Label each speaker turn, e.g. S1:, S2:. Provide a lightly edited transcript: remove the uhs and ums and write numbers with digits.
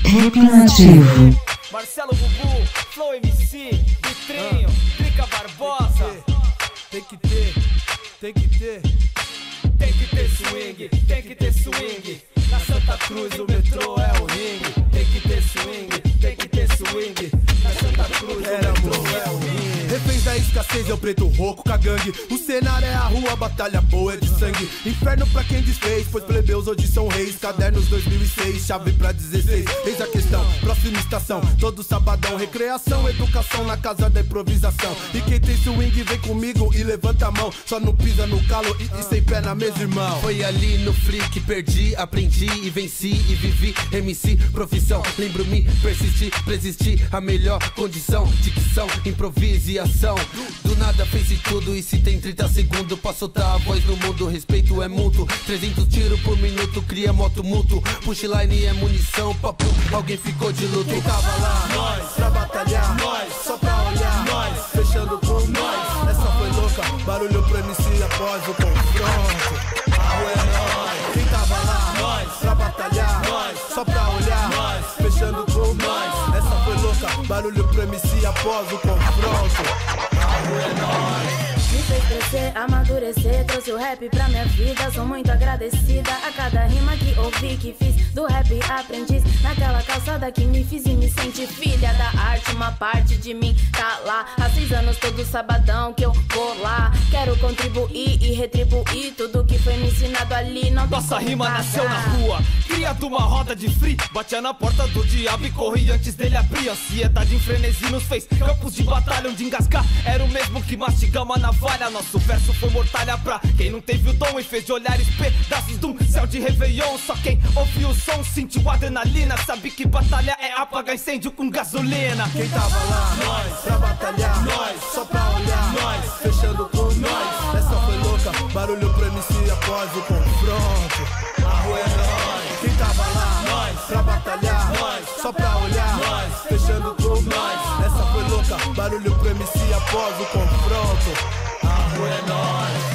S1: Rap Nativo.
S2: Marcelo Bubu, Flow MC, Vitrinho, Drica Barbosa.
S3: Tem que ter swing, tem que ter swing. Na Santa Cruz o metrô é o ringue. Tem que ter swing, tem que ter swing. Na Santa Cruz o metrô é o ringue. Reféns da escassez é o preto rouco com a gangue. O cenário é a rua, batalha boa é de sangue. Inferno pra quem desfez, pois plebeus hoje são reis. Cadernos 2006, chave pra 16. Eis a questão, próxima estação, todo sabadão. Recreação, educação na casa da improvisação. E quem tem swing vem comigo e levanta a mão. Só não pisa no calo e sem pé na mesa, irmão.
S4: Foi ali no free que perdi, aprendi e venci e vivi. MC, profissão, lembro-me, persisti, resisti. A melhor condição, dicção, improvise e ação. Do nada fez tudo e se tem 30 segundos pra soltar a voz no mundo. Respeito é mútuo, 300 tiros por minuto, cria moto mútuo. Pushline é munição, papo, alguém ficou de luto.
S3: Quem tava lá? Nós, pra batalhar, nós, só pra olhar, nós, fechando com nós. Essa foi louca, barulho pro MC após o confronto. Quem tava lá? Nós, pra batalhar, nós, só pra olhar, nós, fechando com nós. Essa foi louca, barulho pro MC após o confronto.
S5: Me fez crescer, amadurecer, trouxe o rap pra minha vida. Sou muito agradecida a cada rima que ouvi, que fiz do rap aprendiz. Naquela calçada que me fiz e me senti filha da arte. Uma parte de mim tá lá, há 6 anos todo sabadão que eu vou lá. Quero contribuir e retribuir tudo que foi me ensinado ali. Não
S2: Nossa rima nasceu na rua, cria de uma roda de free. Batia na porta do diabo e corri antes dele abrir. Ansiedade em frenesi nos fez campos de batalha onde engasgar era o mesmo que mastigar uma navalha. Nosso verso foi mortalha pra quem não teve o dom e fez de olhares pedaços de um céu de réveillon. Só quem ouviu o som sentiu adrenalina, sabe que batalha é apagar incêndio com gasolina.
S3: Quem tava lá? Nós, pra batalhar, nós, só pra olhar, nós, fechando com nós. Essa foi louca, barulho pro MC após o confronto. A rua é nós. Quem tava lá? Nós, pra batalhar, nós, só pra olhar, nós, fechando com nós. Essa foi louca, barulho pro MC após o confronto. A rua é nós.